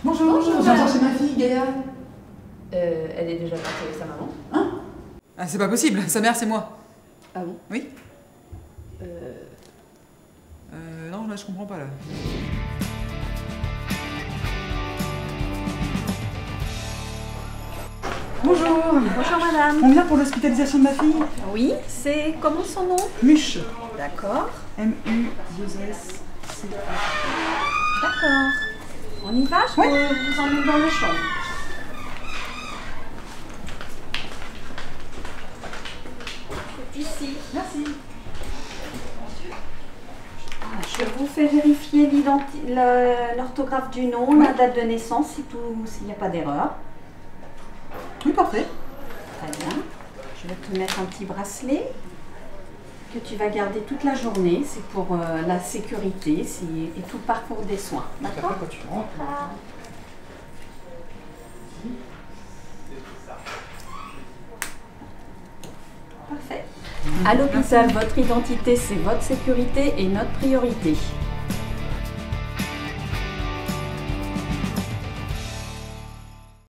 Bonjour, Bonjour, je viens madame. chercher ma fille, Gaïa. Elle est déjà partie avec sa maman. Hein? Ah, c'est pas possible, sa mère c'est moi. Ah bon? Oui. Non, là je comprends pas là. Bonjour. Bonjour madame. On vient pour l'hospitalisation de ma fille. Oui, c'est comment son nom? Muche. D'accord. M-U-2-S-C-H. D'accord. On y va, je peux vous emmener dans la chambre. C'est ici. Merci. Je vous fais vérifier l'orthographe du nom, Oui. la date de naissance, s'il n'y a pas d'erreur. Oui, parfait. Très bien. Je vais te mettre un petit bracelet que tu vas garder toute la journée. C'est pour la sécurité et tout le parcours des soins. D'accord? Quand tu rentres. Parfait. À l'hôpital, votre identité, c'est votre sécurité et notre priorité.